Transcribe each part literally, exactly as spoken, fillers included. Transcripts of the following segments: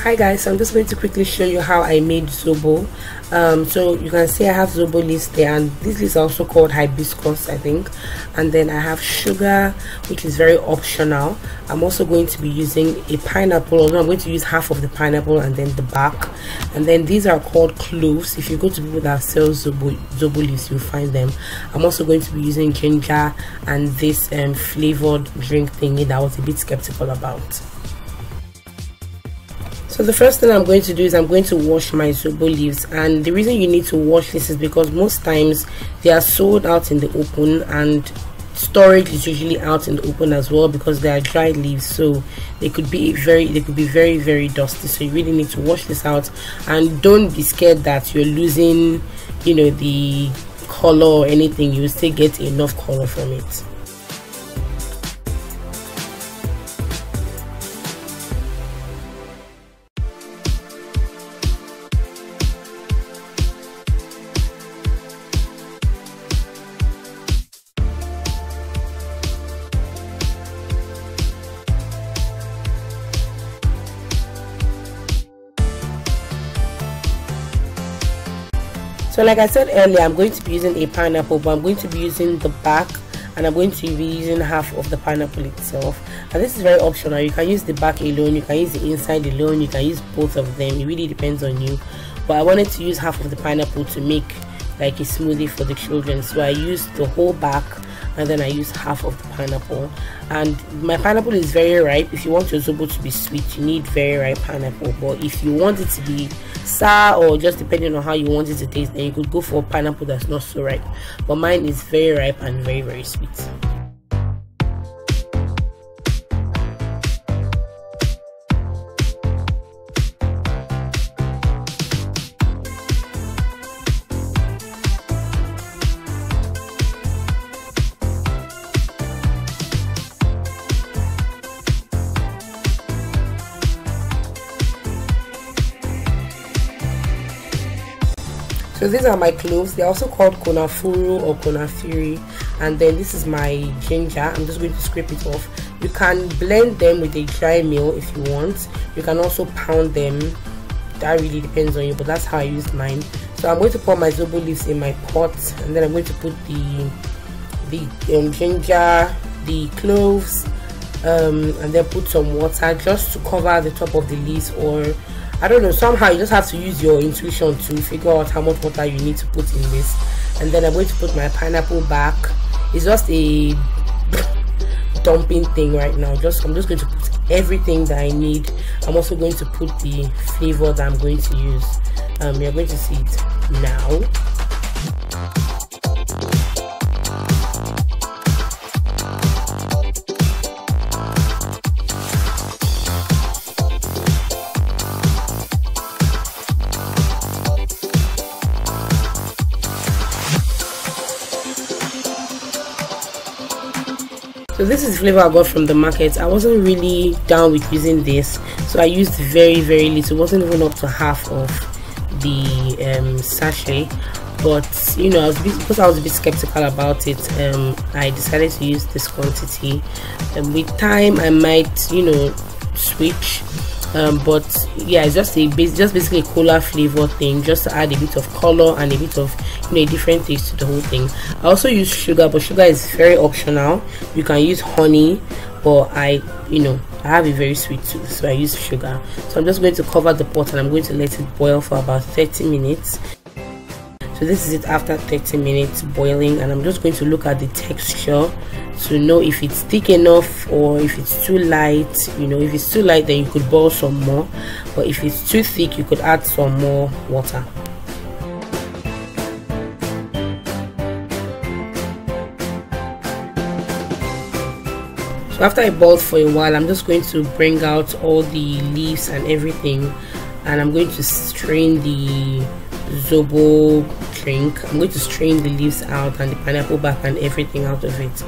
Hi guys, so I'm just going to quickly show you how I made zobo. Um, so you can see I have zobo leaves there, and these leaves are also called hibiscus, I think. And then I have sugar, which is very optional. I'm also going to be using a pineapple, although I'm going to use half of the pineapple and then the bark. And then these are called cloves. If you go to people that sell zobo, zobo leaves, you'll find them. I'm also going to be using ginger and this um, flavored drink thingy that I was a bit skeptical about. So the first thing I'm going to do is I'm going to wash my zobo leaves, and the reason you need to wash this is because most times they are sold out in the open, and storage is usually out in the open as well because they are dried leaves, so they could be very they could be very very dusty. So you really need to wash this out, and don't be scared that you're losing, you know, the color or anything. You will still get enough color from it. So like I said earlier, I'm going to be using a pineapple, but I'm going to be using the back, and I'm going to be using half of the pineapple itself. And this is very optional. You can use the back alone, you can use the inside alone, you can use both of them. It really depends on you. But I wanted to use half of the pineapple to make like a smoothie for the children, so I used the whole back and then I use half of the pineapple. And my pineapple is very ripe. If you want your zobo to be sweet, you need very ripe pineapple. But if you want it to be sour, or just depending on how you want it to taste, then you could go for pineapple that's not so ripe. But mine is very ripe and very very sweet. So these are my cloves. They're also called Kanafuru or Kanafuru. And then this is my ginger. I'm just going to scrape it off. You can blend them with a dry meal if you want. You can also pound them. That really depends on you, but that's how I used mine. So I'm going to pour my zobo leaves in my pot, and then I'm going to put the the um, ginger, the cloves, um, and then put some water just to cover the top of the leaves, or I don't know, somehow you just have to use your intuition to figure out how much water you need to put in this. And then I'm going to put my pineapple back. It's just a dumping thing right now. Just I'm just going to put everything that I need. I'm also going to put the flavor that I'm going to use. Um, you're going to see it now. So this is the flavor I got from the market. I wasn't really down with using this, so I used very very little. It wasn't even up to half of the um, sachet, but you know, I was bit, because I was a bit skeptical about it, um, I decided to use this quantity. And with time I might, you know, switch, um, but yeah, it's just a base, just basically a cola flavor thing, just to add a bit of color and a bit of, you know, a different taste to the whole thing. I also use sugar, but sugar is very optional. You can use honey, but I, you know, I have a very sweet tooth, so I use sugar. So I'm just going to cover the pot and I'm going to let it boil for about thirty minutes. So this is it after thirty minutes boiling, and I'm just going to look at the texture to know if it's thick enough or if it's too light. You know, if it's too light, then you could boil some more, but if it's too thick, you could add some more water. So after I boiled for a while, I'm just going to bring out all the leaves and everything, and I'm going to strain the zobo drink. I'm going to strain the leaves out and the pineapple back and everything out of it.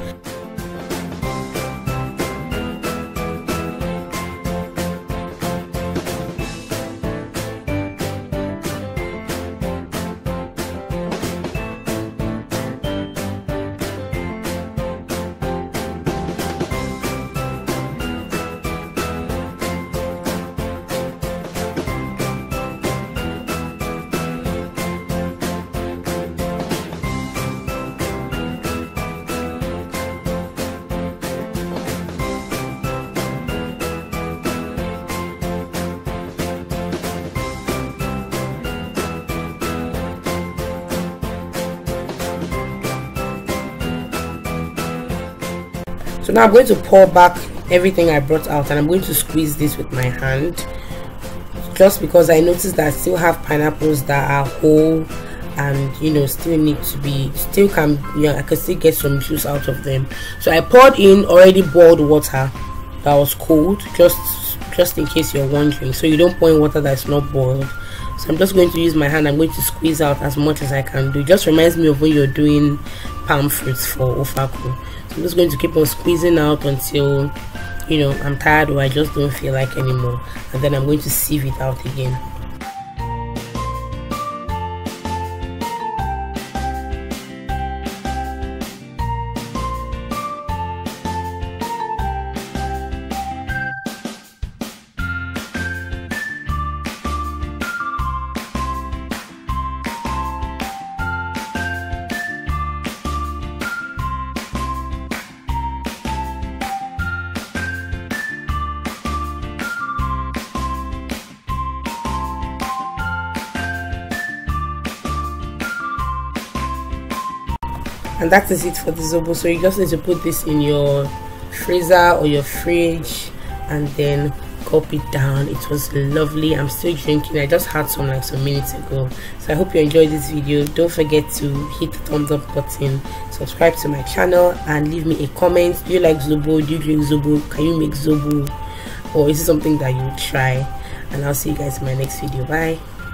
So now I'm going to pour back everything I brought out, and I'm going to squeeze this with my hand, just because I noticed that I still have pineapples that are whole and, you know, still need to be, still can, you know, I can still get some juice out of them. So I poured in already boiled water that was cold, just just in case you're wondering. So you don't pour in water that's not boiled. So I'm just going to use my hand. I'm going to squeeze out as much as I can do. It just reminds me of when you're doing palm fruits for ofaku. So I'm just going to keep on squeezing out until, you know, I'm tired or I just don't feel like anymore, and then I'm going to sieve it out again. And that is it for the zobo. So you just need to put this in your freezer or your fridge and then gulp it down. It was lovely. I'm still drinking. I just had some like some minutes ago. So I hope you enjoyed this video. Don't forget to hit the thumbs up button, subscribe to my channel, and leave me a comment. Do you like zobo? Do you drink zobo? Can you make zobo? Or is it something that you would try? And I'll see you guys in my next video. Bye.